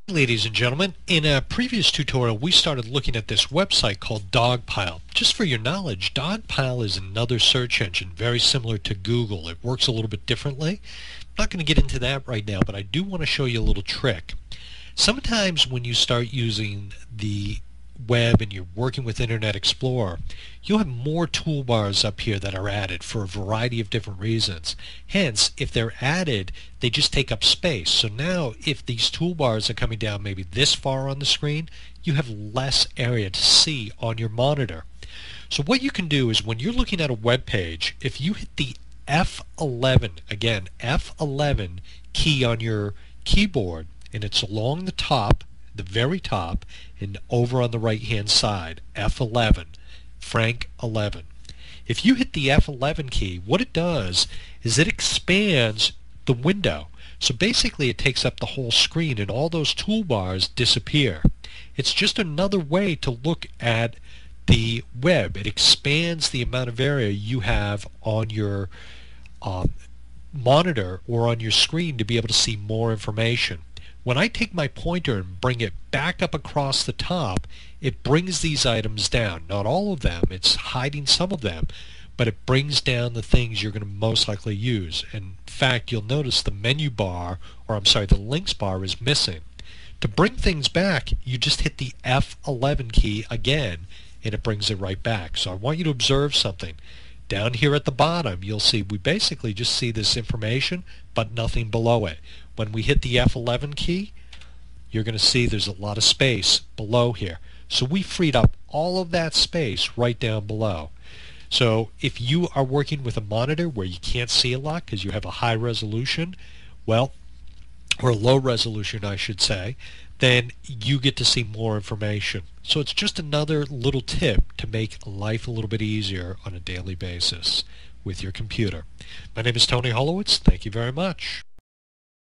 Ladies and gentlemen, in a previous tutorial we started looking at this website called Dogpile. Just for your knowledge, Dogpile is another search engine very similar to Google. It works a little bit differently. I'm not going to get into that right now, but I do want to show you a little trick. Sometimes when you start using the web and you're working with Internet Explorer, you'll have more toolbars up here that are added for a variety of different reasons. Hence, if they're added, they just take up space. So now if these toolbars are coming down maybe this far on the screen, you have less area to see on your monitor. So what you can do is when you're looking at a web page, if you hit the F11, again F11 key on your keyboard, and it's along the top, the very top, and over on the right hand side, F11, Frank 11. If you hit the F11 key, what it does is it expands the window. So basically it takes up the whole screen and all those toolbars disappear. It's just another way to look at the web. It expands the amount of area you have on your monitor or on your screen to be able to see more information. When I take my pointer and bring it back up across the top, it brings these items down. Not all of them, it's hiding some of them, but it brings down the things you're going to most likely use. In fact, you'll notice the menu bar, or I'm sorry, the links bar is missing. To bring things back, you just hit the F11 key again, and it brings it right back. So I want you to observe something. Down here at the bottom, you'll see we basically just see this information, but nothing below it. When we hit the F11 key, you're going to see there's a lot of space below here. So we freed up all of that space right down below. So if you are working with a monitor where you can't see a lot because you have a high resolution, well, or a low resolution I should say, then you get to see more information. So it's just another little tip to make life a little bit easier on a daily basis with your computer. My name is Tony Holowitz. Thank you very much.